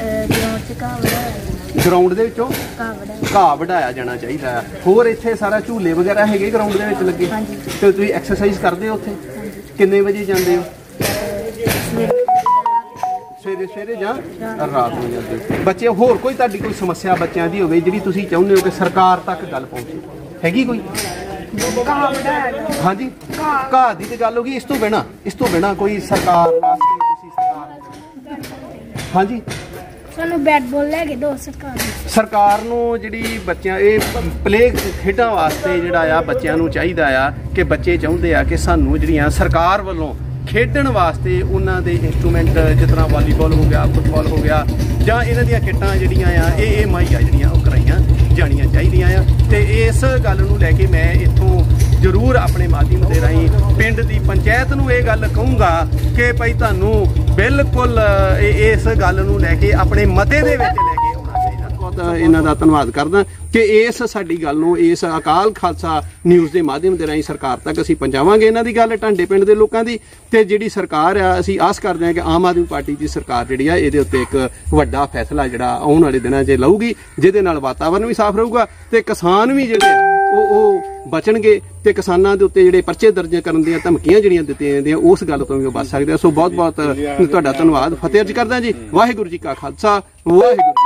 ਗਰਾਊਂਡ ਦੇ ਵਿੱਚੋਂ ਘਾਹ ਵਢਾਇਆ ਜਾਣਾ ਚਾਹੀਦਾ ਹੈ। ਹੋਰ ਇੱਥੇ ਸਾਰਾ ਝੂਲੇ ਵਗੈਰਾ ਹੈਗੇ ਗਰਾਊਂਡ ਦੇ ਵਿੱਚ ਲੱਗੇ? ਤੇ ਤੁਸੀਂ ਐਕਸਰਸਾਈਜ਼ ਕਰਦੇ ਹੋ ਉੱਥੇ? ਕਿੰਨੇ ਵਜੇ ਜਾਂਦੇ ਹੋ? ਸਵੇਰੇ ਸਵੇਰੇ ਜਾਂ ਰਾਤ ਨੂੰ ਜਾਂਦੇ ਹੋ? ਬੱਚੇ, ਹੋਰ ਕੋਈ ਤੁਹਾਡੀ ਕੋਈ ਸਮੱਸਿਆ ਬੱਚਿਆਂ ਦੀ ਹੋਵੇ ਜਿਹੜੀ ਤੁਸੀਂ ਚਾਹੁੰਦੇ ਹੋ ਕਿ ਸਰਕਾਰ ਤੱਕ ਗੱਲ ਪਹੁੰਚੇ, ਹੈਗੀ ਕੋਈ? ਹਾਂਜੀ, ਘਾਹ ਦੀ ਤੇ ਗੱਲ ਹੋ ਗਈ। ਇਸ ਤੋਂ ਬਿਨਾਂ ਇਸ ਤੋਂ ਬਿਨਾਂ ਕੋਈ ਸਰਕਾਰ ਵਾਸਤੇ ਤੁਸੀਂ ਸਰਕਾਰ? ਹਾਂਜੀ, ਸਾਨੂੰ ਬੈਟ ਬਾਲ ਲੈ ਕੇ ਦਿਓ ਸਰਕਾਰ ਨੂੰ। ਸਰਕਾਰ ਨੂੰ ਜਿਹੜੀ ਬੱਚਿਆਂ ਇਹ ਪਲੇ ਖੇਡਾਂ ਵਾਸਤੇ ਜਿਹੜਾ ਆ ਬੱਚਿਆਂ ਨੂੰ ਚਾਹੀਦਾ ਆ ਕਿ ਬੱਚੇ ਚਾਹੁੰਦੇ ਆ ਕਿ ਸਾਨੂੰ ਜਿਹੜੀਆਂ ਸਰਕਾਰ ਵੱਲੋਂ ਖੇਡਣ ਵਾਸਤੇ ਉਹਨਾਂ ਦੇ ਇੰਸਟਰੂਮੈਂਟ ਜਿਸ ਤਰ੍ਹਾਂ ਵਾਲੀਬਾਲ ਹੋ ਗਿਆ, ਫੁੱਟਬਾਲ ਹੋ ਗਿਆ, ਜਾਂ ਇਹਨਾਂ ਦੀਆਂ ਕਿੱਟਾਂ ਜਿਹੜੀਆਂ ਆ ਇਹ ਇਹ ਮੁਹੱਈਆ ਜਿਹੜੀਆਂ ਉਹ ਕਰਾਈਆਂ ਜਾਣੀਆਂ ਚਾਹੀਦੀਆਂ ਆ। ਤੇ ਇਸ ਗੱਲ ਨੂੰ ਲੈ ਕੇ ਮੈਂ ਇੱਥੋਂ ਜ਼ਰੂਰ ਆਪਣੇ ਮਾਧਿਅਮ ਦੇ ਰਾਹੀਂ ਪਿੰਡ ਦੀ ਪੰਚਾਇਤ ਨੂੰ ਇਹ ਗੱਲ ਕਹੂੰਗਾ ਕਿ ਭਾਈ ਤੁਹਾਨੂੰ ਬਿਲਕੁਲ ਇਸ ਗੱਲ ਨੂੰ ਲੈ ਕੇ ਆਪਣੇ ਮਤੇ ਦੇ ਵਿੱਚ ਲੈ ਕੇ ਆਉਣਾ ਚਾਹੀਦਾ। ਬਹੁਤ ਇਹਨਾਂ ਦਾ ਧੰਨਵਾਦ ਕਰਦਾ ਕਿ ਇਸ ਸਾਡੀ ਗੱਲ ਨੂੰ ਇਸ ਅਕਾਲ ਖਾਲਸਾ ਨਿਊਜ਼ ਦੇ ਮਾਧਿਅਮ ਦੇ ਰਾਹੀਂ ਸਰਕਾਰ ਤੱਕ ਅਸੀਂ ਪਹੁੰਚਾਵਾਂਗੇ ਇਹਨਾਂ ਦੀ ਗੱਲ, ਢਾਂਡੇ ਪਿੰਡ ਦੇ ਲੋਕਾਂ ਦੀ। ਤੇ ਜਿਹੜੀ ਸਰਕਾਰ ਆ, ਅਸੀਂ ਆਸ ਕਰਦੇ ਹਾਂ ਕਿ ਆਮ ਆਦਮੀ ਪਾਰਟੀ ਦੀ ਸਰਕਾਰ ਜਿਹੜੀ ਆ ਇਹਦੇ ਉੱਤੇ ਇੱਕ ਵੱਡਾ ਫੈਸਲਾ ਜਿਹੜਾ ਆਉਣ ਵਾਲੇ ਦਿਨਾਂ 'ਚ ਲਊਗੀ, ਜਿਹਦੇ ਨਾਲ ਵਾਤਾਵਰਨ ਵੀ ਸਾਫ਼ ਰਹੂਗਾ ਤੇ ਕਿਸਾਨ ਵੀ ਜਿਹੜੇ ਆ ਉਹ ਉਹ ਬਚਣਗੇ ਤੇ ਕਿਸਾਨਾਂ ਦੇ ਉੱਤੇ ਜਿਹੜੇ ਪਰਚੇ ਦਰਜ ਕਰਨ ਦੀਆਂ ਧਮਕੀਆਂ ਜਿਹੜੀਆਂ ਦਿੱਤੀਆਂ ਜਾਂਦੀਆਂ ਉਸ ਗੱਲ ਤੋਂ ਵੀ ਉਹ ਬਚ ਸਕਦੇ ਆ। ਸੋ ਬਹੁਤ ਬਹੁਤ ਤੁਹਾਡਾ ਧੰਨਵਾਦ। ਫਤਿਹ ਅਰਜ਼ ਕਰਦਾ ਜੀ। ਵਾਹਿਗੁਰੂ ਜੀ ਕਾ ਖਾਲਸਾ, ਵਾਹਿਗੁਰੂ।